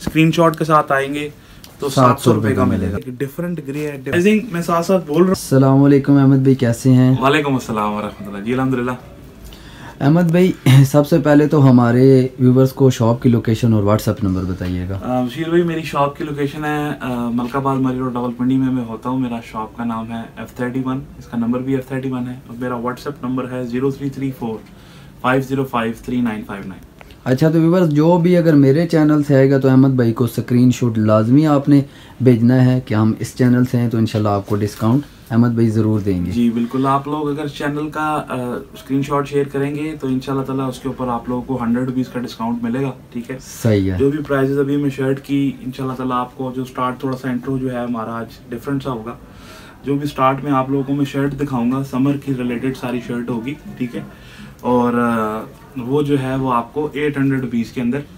Screenshot के साथ आएंगे तो 700 रुपए का मिलेगा। डिफरेंट ग्रे है। मैं साथ साथ बोल रहा हूँ। अस्सलाम वालेकुम अहमद भाई, कैसे हैं? वालेकुम अस्सलाम वरहमतुल्लाह। जी अल्हम्दुलिल्लाह। अहमद भाई, सबसे पहले तो हमारे व्यूवर्स को शॉप की लोकेशन और व्हाट्सएप नंबर बताइएगा। बशीर भाई, मेरी शॉप की लोकेशन है मलकाबाद मरी रोड रावलपिंडी में मैं होता हूँ। मेरा शॉप का नाम है F31, इसका नंबर भी F31 है और मेरा व्हाट्सएप नंबर है 0334 505 3959। अच्छा, तो व्यूवर्स जो भी अगर मेरे चैनल से आएगा तो अहमद भाई को स्क्रीनशॉट लाजमी आपने भेजना है कि हम इस चैनल से हैं, तो इंशाल्लाह आपको डिस्काउंट अहमद भाई ज़रूर देंगे। जी बिल्कुल, आप लोग अगर चैनल का स्क्रीनशॉट शेयर करेंगे तो इंशाल्लाह ताला उसके ऊपर आप लोगों को 100 रुपीज़ का डिस्काउंट मिलेगा। ठीक है, सही है। जो भी प्राइजेस अभी मैं शर्ट की इंशाल्लाह ताला आपको जो स्टार्ट थोड़ा सा इंट्रो जो है हमारा आज डिफरेंट सा होगा। जो भी स्टार्ट में आप लोगों को मैं शर्ट दिखाऊंगा, समर की रिलेटेड सारी शर्ट होगी। ठीक है, और वो जो है वो आपको 800 रुपीज़ के अंदर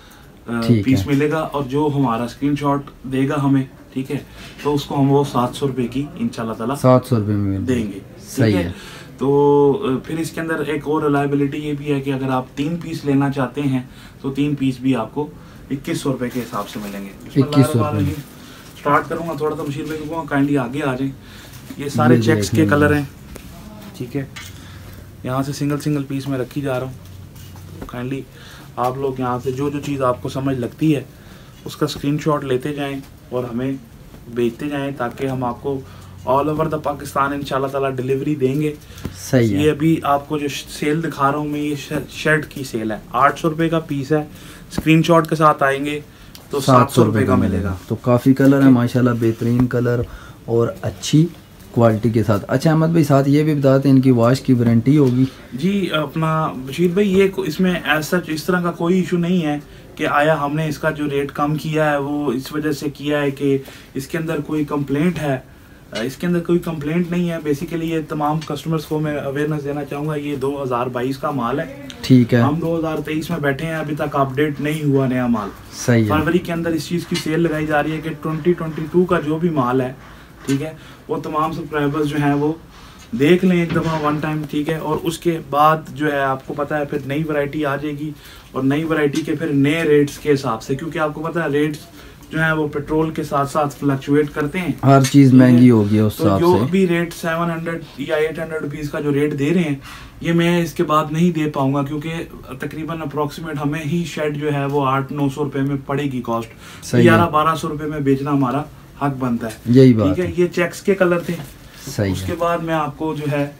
पीस मिलेगा और जो हमारा स्क्रीनशॉट देगा हमें, ठीक है, तो उसको हम वो 700 रुपये की इंशाल्लाह ताला 700 रुपये में देंगे। सही है। तो फिर इसके अंदर एक और रिलायबिलिटी ये भी है कि अगर आप 3 पीस लेना चाहते हैं तो 3 पीस भी आपको 2100 रुपये के हिसाब से मिलेंगे। 2100 रुपये। स्टार्ट करूँगा थोड़ा सा बशीर भाई को काइंडली आगे आ जाए। ये सारे चेक्स के कलर हैं। ठीक है, यहाँ से सिंगल सिंगल पीस में रखी जा रहा हूँ। काइंडली आप लोग यहाँ से जो जो चीज़ आपको समझ लगती है उसका स्क्रीनशॉट लेते जाएं और हमें भेजते जाएं ताकि हम आपको ऑल ओवर द पाकिस्तान इंशाल्लाह ताला डिलीवरी देंगे। सही है। ये अभी आपको जो सेल दिखा रहा हूँ मैं, ये शर्ट की सेल है। 800 रुपये का पीस है। स्क्रीनशॉट के साथ आएंगे तो 700 रुपये का मिलेगा। तो काफ़ी कलर है माशाल्लाह, बेहतरीन कलर और अच्छी क्वालिटी के साथ। अच्छा अहमद भाई, साथ ये भी बताते हैं इनकी वॉश की वारंटी होगी? जी अपना बशीर भाई, ये इसमें ऐसा इस तरह का कोई इशू नहीं है कि आया हमने इसका जो रेट कम किया है वो इस वजह से किया है कि इसके अंदर कोई कंप्लेंट है। इसके अंदर कोई कंप्लेंट नहीं है। बेसिकली ये तमाम कस्टमर्स को मैं अवेयरनेस देना चाहूँगा, ये 2022 का माल है। ठीक है, हम 2023 में बैठे हैं, अभी तक अपडेट नहीं हुआ नया माल। सही है। फरवरी के अंदर इस चीज़ की सेल लगाई जा रही है कि 2022 का जो भी माल है, ठीक है, वो तमाम सब्सक्राइबर्स जो हैं वो देख लें एक दफ़ा वन टाइम। ठीक है, और उसके बाद जो है आपको पता है फिर नई वैरायटी आ जाएगी और नई वैरायटी के फिर नए रेट्स के हिसाब से, क्योंकि आपको पता है रेट्स जो है वो पेट्रोल के साथ साथ फ्लक्चुएट करते हैं। हर चीज़ महंगी होगी उस हिसाब तो जो से। भी रेट 700 या 800 रुपीज़ का जो रेट दे रहे हैं ये मैं इसके बाद नहीं दे पाऊंगा, क्योंकि तकरीबन अप्रोक्सीमेट हमें ही शेड जो है वो 800-900 रुपये में पड़ेगी कॉस्ट। 1100-1200 रुपये में बेचना हमारा हक बनता है। यही बात है। ये चेक्स के कलर थे। सही उसके है। बाद मैं आपको जो है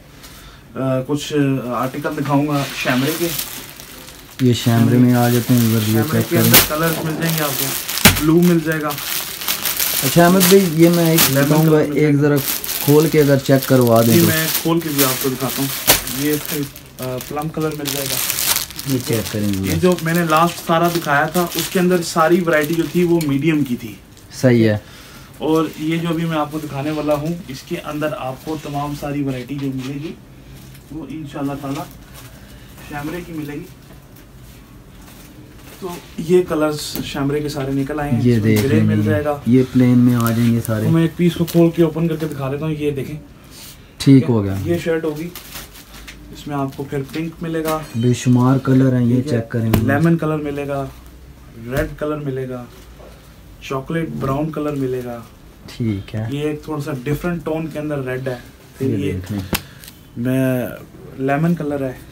कुछ आर्टिकल दिखाऊंगा शैमरे के। ये शैमरे में आ जाते हैं। शैमरे के अंदर कलर्स मिल जाएंगे आपको, ब्लू मिल जाएगा। अच्छा अहमद भाई, ये मैं एक बताऊंगा, एक ज़रा खोल के अगर चेक करवा दें तो। मैं खोल के भी आपको दिखाता हूँ। ये प्लम कलर मिल जाएगा, ये चेक करेंगे। ये जो मैंने लास्ट सारा दिखाया था उसके अंदर सारी वैरायटी जो थी वो मीडियम की थी। सही है। और ये जो भी मैं आपको दिखाने वाला हूँ इसके अंदर आपको तमाम सारी वैरायटी जो मिलेगी वो इंशाल्लाह ताला शैमरे की मिलेगी। तो ये कलर्स शैमरे के सारे निकल आए हैं। ये देख ग्रे मिल जाएगा, ये प्लेन में आ जाएंगे सारे। तो मैं एक पीस को खोल के ओपन करके दिखा देता हूँ। ये देखें, ठीक हो गया। ये शर्ट होगी, इसमें आपको फिर पिंक मिलेगा, बेशुमार कलर हैं, ये चेक करेंगे। लेमन कलर मिलेगा, रेड कलर मिलेगा, चॉकलेट ब्राउन कलर मिलेगा। ठीक है, ये एक थोड़ा सा डिफरेंट टोन के अंदर रेड है। फिर ये मैं लेमन कलर है,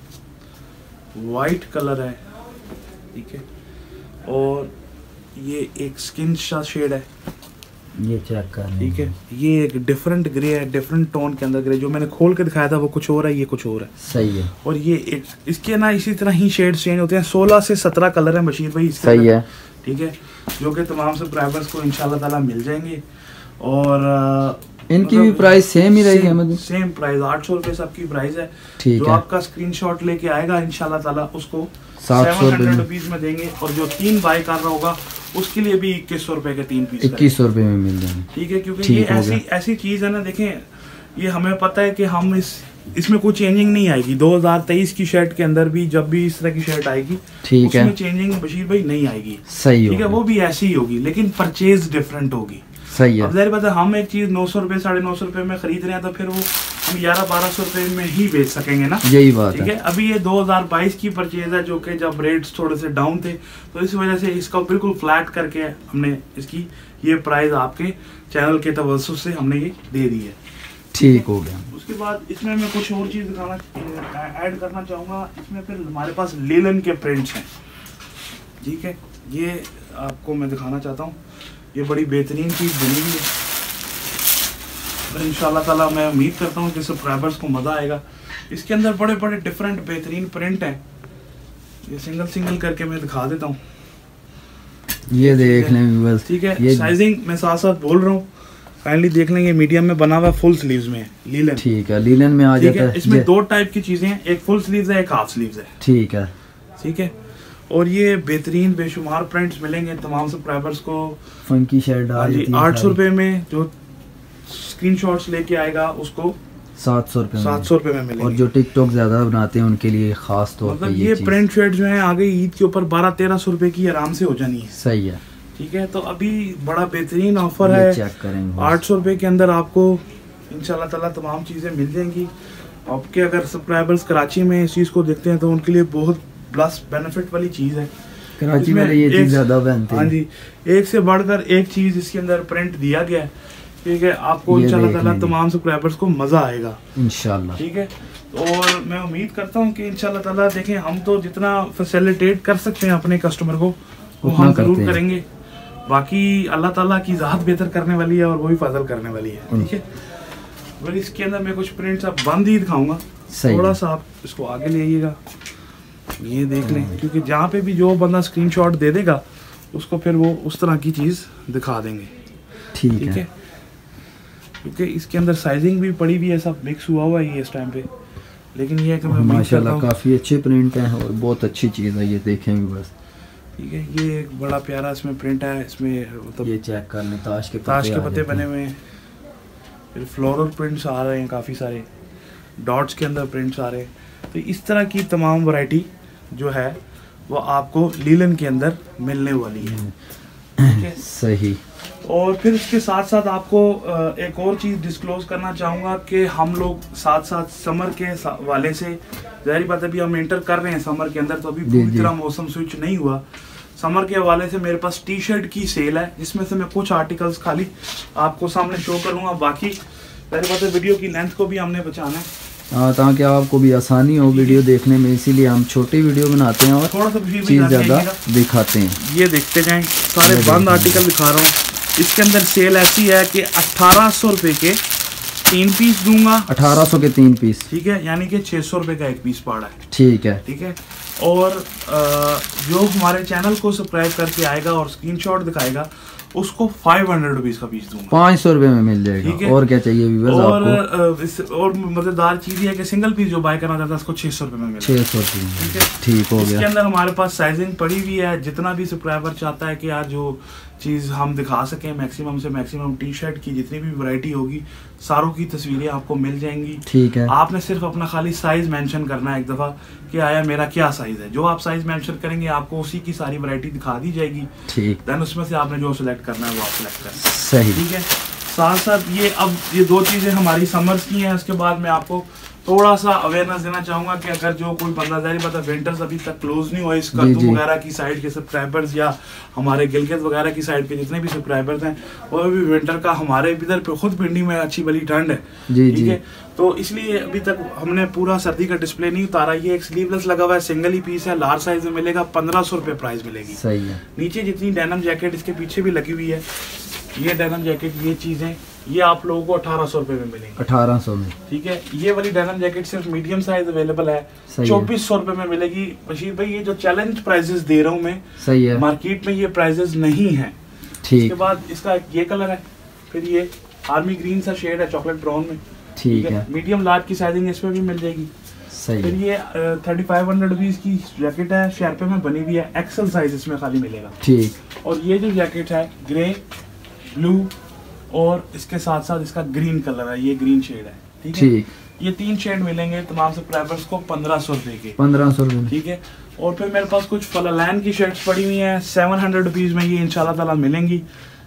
वाइट कलर है, ठीक है, और ये एक स्किन सा शेड है। ये चेक कर, ठीक है, ये एक डिफरेंट ग्रे है, डिफरेंट टोन के अंदर ग्रे। जो मैंने खोल के दिखाया था वो कुछ और है, ये कुछ और है। सही है। और ये एक इसके ना इसी तरह ही शेड चेंज होते हैं। 16 से 17 कलर है बशीर भाई इसके। सही है। ठीक है, जो कि तमाम सब्सक्राइबर्स को इंशाल्लाह ताला मिल जाएंगे। और इनकी भी प्राइस सेम ही रहेगी? सेम प्राइस, 800 रुपये सबकी प्राइस है। ठीक जो है। आपका स्क्रीनशॉट लेके आएगा इंशाल्लाह ताला उसको 700 रुपीज में देंगे। और जो 3 बाय कर रहा होगा उसके लिए भी 2100 रुपये के 3 पीस 2100 रुपये में मिल जाएंगे। ठीक है, क्योंकि ये ऐसी चीज है ना, देखें ये हमें पता है कि हम इसमें कोई चेंजिंग नहीं आएगी। 2023 की शर्ट के अंदर भी जब भी इस तरह की शर्ट आएगी, ठीक है, उसमें चेंजिंग बशीर भाई नहीं आएगी। सही ठीक है, वो भी ऐसी ही होगी लेकिन परचेज डिफरेंट होगी। सही है। अब ज़ाहिर बात है हम एक चीज़ 900 रुपये 950 रुपये में खरीद रहे हैं तो फिर वो हम 1100-1200 रुपए में ही बेच सकेंगे ना, यही बात ठीक है। अभी ये 2022 की परचेज है, जो कि जब रेट्स थोड़े से डाउन थे, तो इस वजह से इसका बिल्कुल फ्लैट करके हमने इसकी ये प्राइस आपके चैनल के तवज्जुह से हमने ये दे दी है। ठीक हो गया। उसके बाद इसमें मैं कुछ और चीज़ दिखाना ऐड करना चाहूँगा। इसमें फिर हमारे पास लीलन के प्रिंट्स हैं, ठीक है। ये आपको मैं दिखाना चाहता हूँ, ये बड़ी बेहतरीन चीज़ बनी हुई है और इंशाल्लाह ताला मैं उम्मीद करता हूँ कि सब्सक्राइबर्स को मज़ा आएगा। इसके अंदर बड़े बड़े डिफरेंट बेहतरीन प्रिंट हैं। ये सिंगल सिंगल करके मैं दिखा देता हूँ, ये देख लें व्यूअर्स, ठीक है। साइजिंग मैं साथ साथ बोल रहा हूँ, काइंडली देख लेंगे। मीडियम में बना हुआ, फुल स्लीव्स में है लीलन, ठीक है। लीलन में आ जाता है। इसमें दो टाइप की चीज़ें हैं, एक फुल स्लीव्स है, एक हाफ स्लीव्स है, ठीक है, ठीक है। और ये बेहतरीन बेशुमार प्रिंट्स मिलेंगे तमाम सब्सक्राइबर्स को। फंकी शर्ट आ जाती है 800 रुपये में, जो स्क्रीनशॉट्स लेके आएगा उसको 700 रुपये 700 रुपये में मिलेंगे। और जो टिकटॉक ज्यादा बनाते हैं उनके लिए खास तौर पे मतलब ये प्रिंट शर्ट जो है आगे ईद के ऊपर 1200-1300 रुपये की आराम से हो जानी है। सही है, ठीक है। तो अभी बड़ा बेहतरीन ऑफर है, चेक करेंगे। 800 रुपये के अंदर आपको इंशाल्लाह ताला तमाम चीज़ें मिल जाएंगी। आपके अगर सब्सक्राइबर्स कराची में इस चीज़ को देखते हैं तो उनके लिए बहुत प्लस बेनिफिट वाली चीज़ है। कराची में ये चीज़ ज़्यादा बनती है। हाँ जी, एक से बढ़कर एक चीज़ इसके अंदर प्रिंट दिया गया है, ठीक है। आपको इंशाल्लाह ताला तमाम सब्सक्राइबर्स को मज़ा आएगा इंशाल्लाह, ठीक है। और मैं उम्मीद करता हूँ कि इंशाल्लाह ताला देखें, हम तो जितना फैसिलिटेट कर सकते हैं अपने कस्टमर को वो हम जरूर करेंगे। बाकी अल्लाह ताला की ज़ात बेहतर करने वाली है और वही फजल करने वाली है, ठीक है। और इसके अंदर मैं कुछ प्रिंट्स अब बंद ही दिखाऊंगा, थोड़ा सा आप इसको आगे ले आइएगा, ये देख लें, क्योंकि जहाँ पे भी जो बंदा स्क्रीनशॉट दे देगा उसको फिर वो उस तरह की चीज़ दिखा देंगे, ठीक है। क्योंकि इसके अंदर साइजिंग भी पड़ी हुई है, सब मिक्स हुआ हुआ है इस टाइम पे, लेकिन ये है कि मैं माशाल्लाह काफ़ी अच्छे प्रिंट हैं और बहुत अच्छी चीज़ है, ये देखेंगे बस, ठीक है। ये एक बड़ा प्यारा इसमें प्रिंट है, इसमें मतलब ये चेक कर लें, ताश के पत्ते बने हुए हैं, फिर फ्लोरल प्रिंट्स आ रहे हैं, काफ़ी सारे डॉट्स के अंदर प्रिंट्स आ रहे हैं। तो इस तरह की तमाम वैरायटी जो है वो आपको लीलन के अंदर मिलने वाली है, ठीक है। सही। और फिर इसके साथ साथ आपको एक और चीज़ डिस्क्लोज करना चाहूँगा कि हम लोग साथ साथ समर के वाले से, ज़ाहिर बात है अभी हम एंटर कर रहे हैं समर के अंदर, तो अभी पूरी तरह मौसम स्विच नहीं हुआ। समर के हवाले से मेरे पास टी शर्ट की सेल है, जिसमें से मैं कुछ आर्टिकल्स खाली आपको सामने शो करूँगा। बाकी ज़ाहिर बात है वीडियो की लेंथ को भी हमने बचाना है, हाँ, ताकि आपको भी आसानी हो वीडियो देखने में, इसीलिए हम छोटी वीडियो बनाते हैं और थोड़ा सा चीज़ ज़्यादा दिखाते हैं। ये देखते जाएं, सारे बंद आर्टिकल दिखा रहा हूँ। इसके अंदर सेल ऐसी है कि 1800 रुपये के 3 पीस दूंगा, 1800 के 3 पीस, ठीक है, यानी कि 600 रुपये का 1 पीस पड़ा है, ठीक है, ठीक है। और जो हमारे चैनल को सब्सक्राइब करके आएगा और स्क्रीनशॉट दिखाएगा उसको 500 रुपीज़ का पीस दूंगा, 500 रुपये में मिल जाएगा। और क्या चाहिए व्यूअर्स आपको? और मजेदार चीज़ ये है कि सिंगल पीस जो बाय करना चाहता है उसको 600 रुपये में मिलेगा, 600 रुपये, ठीक हो गया। इसके अंदर हमारे पास साइजिंग पड़ी हुई है, जितना भी सब्सक्राइबर चाहता है कि यार जो चीज़ हम दिखा सकें मैक्सिमम से मैक्सिमम, टी शर्ट की जितनी भी वैरायटी होगी सारों की तस्वीरें आपको मिल जाएंगी, ठीक है। आपने सिर्फ अपना खाली साइज मेंशन करना है एक दफ़ा कि आया मेरा क्या साइज है, जो आप साइज मेंशन करेंगे आपको उसी की सारी वैरायटी दिखा दी जाएगी, ठीक। देन उसमें से आपने जो सिलेक्ट करना है वो आप सिलेक्ट करें, सही, ठीक है। साथ साथ ये 2 चीज़ें हमारी समर्स की हैं। उसके बाद मैं आपको थोड़ा सा अवेयरनेस देना चाहूँगा कि अगर जो कोई बंदा, ज़ाहिर बात है विंटर्स अभी तक क्लोज नहीं हुआ, इस कद्दू वगैरह की साइड के सब्सक्राइबर्स या हमारे गिलगित वगैरह की साइड के जितने भी सब्सक्राइबर्स हैं, वो भी विंटर का, हमारे इधर पे खुद पिंडी में अच्छी बड़ी ठंड है, ठीक है। तो इसलिए अभी तक हमने पूरा सर्दी का डिस्प्ले नहीं उतारा। ये एक स्लीवलेस लगा हुआ है, सिंगल ही पीस है, लार्ज साइज में मिलेगा, 1500 रुपये प्राइस मिलेगी, सही है। नीचे जितनी डेनिम जैकेट इसके पीछे भी लगी हुई है, ये डेनिम जैकेट, ये चीज़ें ये आप लोगों को 1800 रुपये में मिलेंगे, 1800 में, ठीक है। ये वाली डेनिम जैकेट सिर्फ मीडियम साइज अवेलेबल है, 2400 रुपये में मिलेगी। बशीर भाई ये जो चैलेंज प्राइजेस दे रहा हूँ मैं, सही है, मार्केट में ये प्राइजेस नहीं है, ठीक। इसके बाद इसका ये कलर है, फिर ये आर्मी ग्रीन सा शेड है चॉकलेट ब्राउन में, ठीक है। मीडियम लार्ज की साइजिंग इसमें भी मिल जाएगी, सही। फिर ये 3500 रुपीज़ की जैकेट है, शेरपे में बनी हुई है, एक्सेल साइज इसमें खाली मिलेगा, ठीक। और ये जो जैकेट है ग्रे, ब्लू और इसके साथ साथ इसका ग्रीन कलर है, ये ग्रीन शेड है, ठीक है। ये 3 शेड मिलेंगे तमाम सब्सक्राइबर्स को 1500 रुपये के, 1500 रुपये, ठीक है। और फिर मेरे पास कुछ फलालैन की शर्ट्स पड़ी हुई हैं 700 रुपीज़ में, ये इंशाल्लाह ताला मिलेंगी,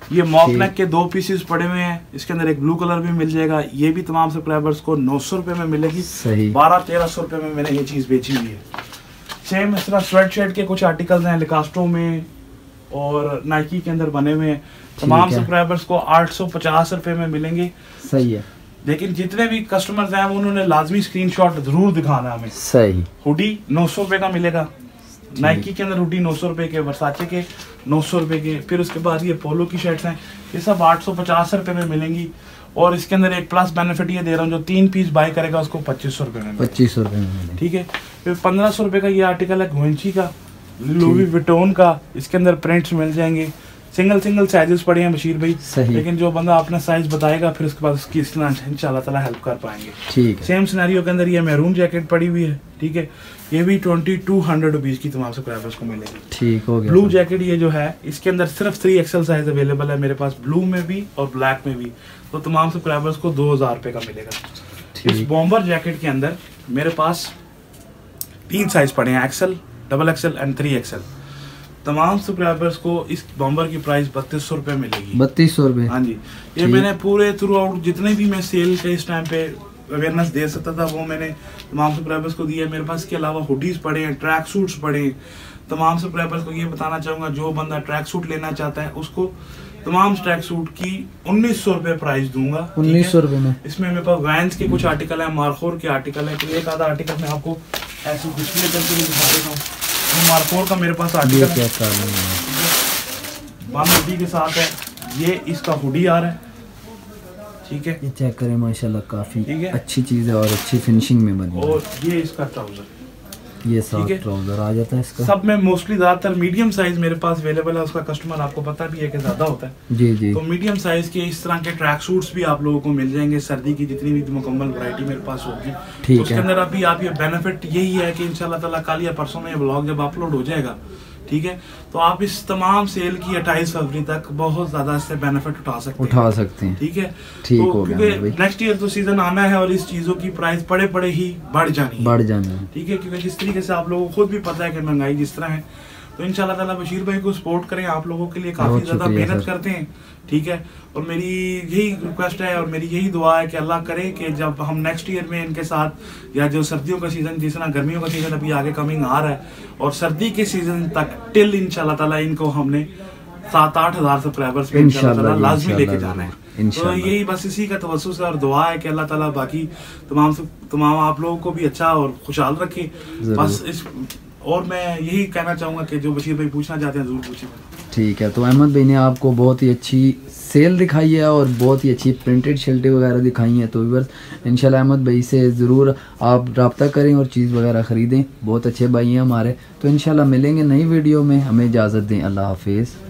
ये मॉक नेक के 2 पीसेस पड़े हुए हैं, इसके अंदर एक ब्लू कलर भी मिल जाएगा। ये भी तमाम सब्सक्राइबर्स को 900 रुपये में मिलेगी। 1200-1300 रुपये में मैंने ये चीज़ बेची हुई है। सेम इस तरह स्वेट शर्ट के कुछ आर्टिकल्स हैं लिकास्टो में और नाइकी के अंदर बने हुए हैं। तमाम सब्सक्राइबर्स को 850 रुपये में मिलेंगे। सही है। लेकिन जितने भी कस्टमर्स हैं उन्होंने लाजमी स्क्रीनशॉट जरूर दिखाना हमें। सही। हुडी 900 रुपये का मिलेगा, नाइकी के अंदर हुडी 900 रुपये के, वर्साचे के 900 रुपये के, फिर उसके बाद ये पोलो की शर्ट्स हैं, ये सब 850 रुपये में मिलेंगी। और इसके अंदर एक प्लस बेनिफिट ये दे रहा हूँ, जो 3 पीस बाय करेगा उसको 2500 रुपये में, 2500 रुपये में, ठीक है। फिर 1500 रुपये का ये आर्टिकल है गुएंची का, लुई विटोन का, इसके अंदर प्रिंट्स मिल जाएंगे। सिंगल साइजेस पड़े हैं बशीर भाई, लेकिन जो बंदा अपना साइज बताएगा फिर उसके बाद उसकी इंशाल्लाह ताला हेल्प कर पाएंगे। ठीक है। सेम सिनेरियो के अंदर ये मैरून जैकेट पड़ी हुई है, ठीक है, ये भी 2200 रुपीज की तमाम सब्सक्राइबर्स को मिलेगी। ठीक हो गया। ब्लू जैकेट ये जो है इसके अंदर सिर्फ 3XL साइज अवेलेबल है मेरे पास, ब्लू में भी और ब्लैक में भी, तो तमाम सब्सक्राइबर्स को 2000 रुपये का मिलेगा। इस बॉम्बर जैकेट के अंदर मेरे पास 3 साइज पड़े हैं, XL, XXL एंड 3XL। तमाम सब्सक्राइबर्स को इस बॉम्बर की प्राइस 3200 रुपये मिलेगी। 3200 रुपये? हाँ जी। ये मैंने पूरे थ्रू आउट जितने भी मैं सेल के इस टाइम पे अवेयरनेस दे सकता था वो मैंने तमाम सब्सक्राइबर्स को दिया। मेरे पास इसके अलावा हुडीज पड़े हैं, ट्रैक सूट्स पड़े हैं। तमाम सब्सक्राइबर्स को ये बताना चाहूँगा, जो बंदा ट्रैक सूट लेना चाहता है उसको तमाम ट्रैक सूट की 1900 रुपये प्राइस दूंगा। 1900 रुपये में। इसमें मेरे पास वैंस के कुछ आर्टिकल हैं, मार्कोर के आर्टिकल हैं, एक आधा आर्टिकल मैं आपको ऐसे डिस्प्ले करके भी दिखा देता हूँ। मार्कोर का मेरे पास आर्टिकल है के साथ है, ये इसका हुडी आ रहा है, ठीक है, ये चेक करें माशाल्लाह काफी अच्छी चीज है और अच्छी फिनिशिंग में बनी। और ये इसका ट्राउजर, ये साथ ट्राउजर आ जाता है इसका। सब में मोस्टली ज्यादातर मीडियम साइज मेरे पास अवेलेबल है, उसका कस्टमर आपको पता भी है कि ज्यादा होता है। जी जी। तो मीडियम साइज के इस तरह के ट्रैक सूट्स भी आप लोगों को मिल जाएंगे, सर्दी की जितनी भी मुकम्मल वैरायटी मेरे पास होगी। ठीक है। उसके अंदर अभी आप ये बेनिफिट यही है कि इंशाल्लाह ताला कल या परसों में ये ब्लॉग जब अपलोड हो जाएगा, ठीक है, तो आप इस तमाम सेल की 28 फरवरी तक बहुत ज्यादा इससे बेनिफिट उठा सकते हैं। ठीक है। ठीक तो हो गया। क्योंकि नेक्स्ट ईयर तो सीजन आना है और इस चीजों की प्राइस पड़े ही बढ़ जानी है। ठीक है, क्योंकि जिस तरीके से आप लोगों को खुद भी पता है कि महंगाई जिस तरह है, तो इंशाल्लाह ताला बशीर भाई को सपोर्ट करें, आप लोगों के लिए काफी ज्यादा मेहनत करते हैं। ठीक है, और मेरी यही रिक्वेस्ट है और मेरी यही दुआ है कि अल्लाह करे कि जब हम नेक्स्ट ईयर में इनके साथ, या जो सर्दियों का सीजन, जिस तरह गर्मियों का सीजन अभी आगे कमिंग आ रहा है, और सर्दी के सीजन तक टिल इंशाल्लाह ताला इनको हमने 7-8 हज़ार सब्सक्राइबर्स पे इंशाल्लाह ताला लाजमी लेके जाना है। तो यही बस इसी का तवज्जुह है और दुआ है कि अल्लाह ताला बाकी तमाम आप लोगों को भी अच्छा और खुशहाल रखे। बस इस, और मैं यही कहना चाहूँगा कि जो बशीर भाई पूछना चाहते हैं जरूर पूछिए। ठीक है, तो अहमद भाई ने आपको बहुत ही अच्छी सेल दिखाई है और बहुत ही अच्छी प्रिंटेड शर्टें वगैरह दिखाई हैं। तो बस इंशाल्लाह अहमद भाई से ज़रूर आप रब्ता करें और चीज़ वगैरह ख़रीदें, बहुत अच्छे भाई हैं हमारे। तो इंशाल्लाह मिलेंगे नई वीडियो में, हमें इजाज़त दें, अल्लाह हाफिज़।